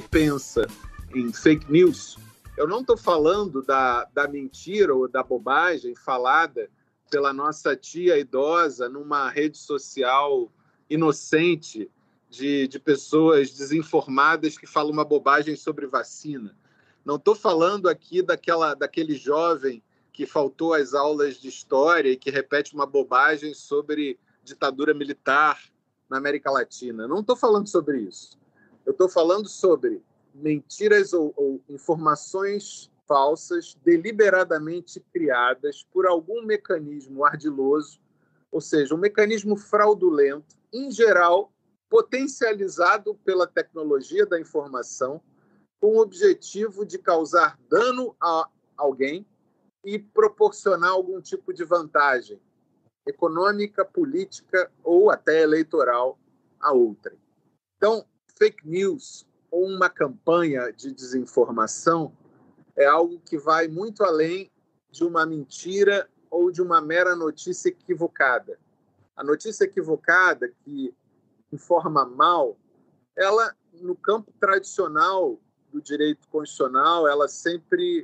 pensa em fake news, eu não estou falando da mentira ou da bobagem falada pela nossa tia idosa numa rede social inocente de pessoas desinformadas que falam uma bobagem sobre vacina. Não estou falando aqui daquele jovem que faltou às aulas de história e que repete uma bobagem sobre ditadura militar na América Latina. Não estou falando sobre isso. Eu estou falando sobre mentiras ou informações falsas deliberadamente criadas por algum mecanismo ardiloso, ou seja, um mecanismo fraudulento, em geral, potencializado pela tecnologia da informação, com o objetivo de causar dano a alguém e proporcionar algum tipo de vantagem econômica, política ou até eleitoral a outrem. Então, fake news ou uma campanha de desinformação é algo que vai muito além de uma mentira ou de uma mera notícia equivocada. A notícia equivocada que informa mal, ela, no campo tradicional do direito constitucional, ela sempre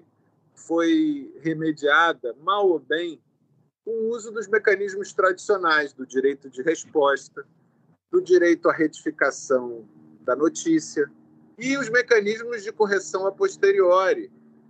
foi remediada, mal ou bem, com o uso dos mecanismos tradicionais do direito de resposta, do direito à retificação da notícia e os mecanismos de correção a posteriori,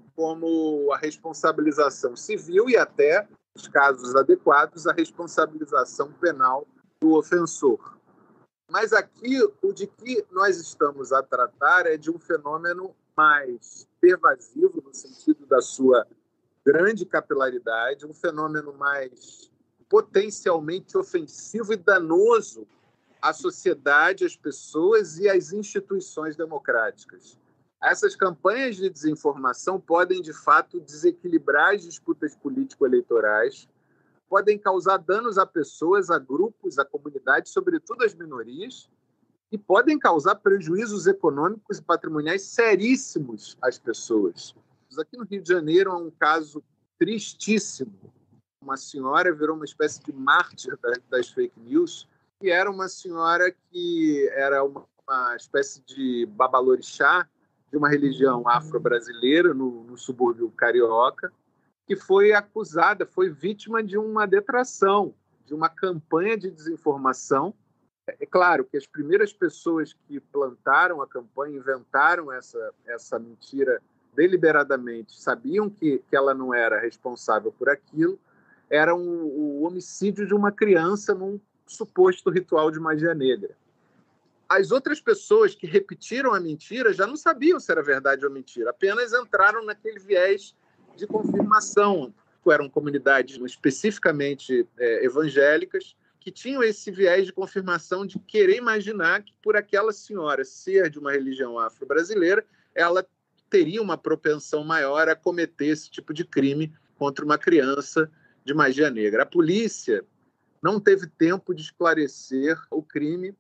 como a responsabilização civil e até, nos casos adequados, a responsabilização penal do ofensor. Mas aqui, o de que nós estamos a tratar é de um fenômeno mais pervasivo, no sentido da sua grande capilaridade, um fenômeno mais potencialmente ofensivo e danoso à sociedade, às pessoas e às instituições democráticas. Essas campanhas de desinformação podem, de fato, desequilibrar as disputas político-eleitorais, podem causar danos a pessoas, a grupos, a comunidades, sobretudo as minorias, e podem causar prejuízos econômicos e patrimoniais seríssimos às pessoas. Aqui no Rio de Janeiro há um caso tristíssimo. Uma senhora virou uma espécie de mártir das fake news, que era uma senhora que era uma espécie de babalorixá de uma religião afro-brasileira no subúrbio carioca, que foi acusada, foi vítima de uma detração, de uma campanha de desinformação. É claro que as primeiras pessoas que plantaram a campanha, inventaram essa mentira deliberadamente, sabiam que ela não era responsável por aquilo, era o homicídio de uma criança num suposto ritual de magia negra. As outras pessoas que repetiram a mentira já não sabiam se era verdade ou mentira, apenas entraram naquele viés de confirmação. Eram comunidades especificamente evangélicas que tinham esse viés de confirmação de querer imaginar que por aquela senhora ser de uma religião afro-brasileira, ela teria uma propensão maior a cometer esse tipo de crime contra uma criança de magia negra. A polícia não teve tempo de esclarecer o crime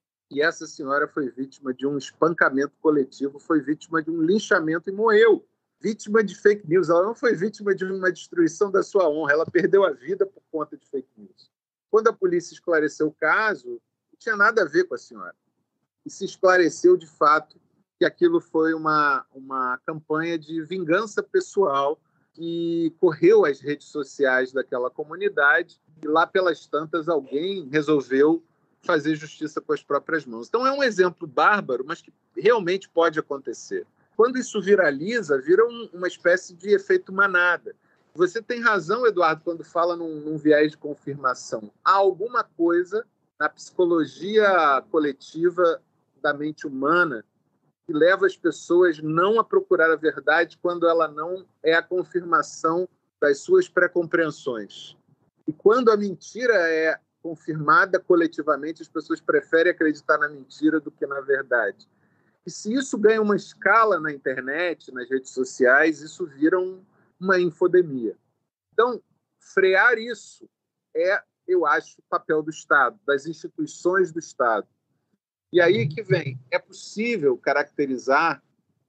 e essa senhora foi vítima de um espancamento coletivo, foi vítima de um linchamento e morreu. Vítima de fake news. Ela não foi vítima de uma destruição da sua honra, ela perdeu a vida por conta de fake news. Quando a polícia esclareceu o caso, não tinha nada a ver com a senhora. E se esclareceu, de fato, que aquilo foi uma campanha de vingança pessoal que correu às redes sociais daquela comunidade e lá pelas tantas alguém resolveu fazer justiça com as próprias mãos. Então é um exemplo bárbaro, mas que realmente pode acontecer. Quando isso viraliza, vira uma espécie de efeito manada. Você tem razão, Eduardo, quando fala num viés de confirmação. Há alguma coisa na psicologia coletiva da mente humana que leva as pessoas não a procurar a verdade quando ela não é a confirmação das suas pré-compreensões. E quando a mentira é confirmada coletivamente, as pessoas preferem acreditar na mentira do que na verdade. E se isso ganha uma escala na internet, nas redes sociais, isso vira uma infodemia. Então, frear isso é, eu acho, o papel do Estado, das instituições do Estado. E aí que vem, é possível caracterizar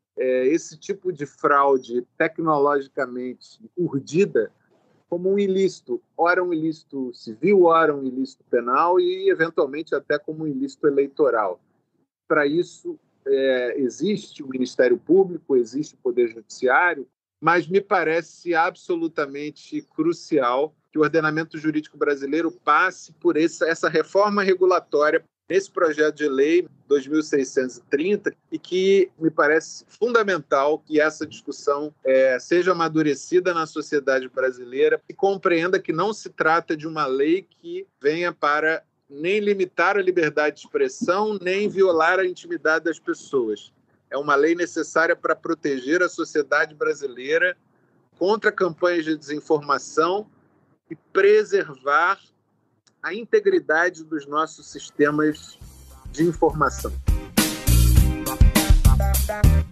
esse tipo de fraude tecnologicamente urdida como um ilícito, ora um ilícito civil, ora um ilícito penal e, eventualmente, até como um ilícito eleitoral. Para isso, existe o Ministério Público, existe o Poder Judiciário, mas me parece absolutamente crucial que o ordenamento jurídico brasileiro passe por essa reforma regulatória nesse projeto de lei 2630 e que me parece fundamental que essa discussão seja amadurecida na sociedade brasileira e compreenda que não se trata de uma lei que venha para nem limitar a liberdade de expressão, nem violar a intimidade das pessoas. É uma lei necessária para proteger a sociedade brasileira contra campanhas de desinformação e preservar a integridade dos nossos sistemas de informação.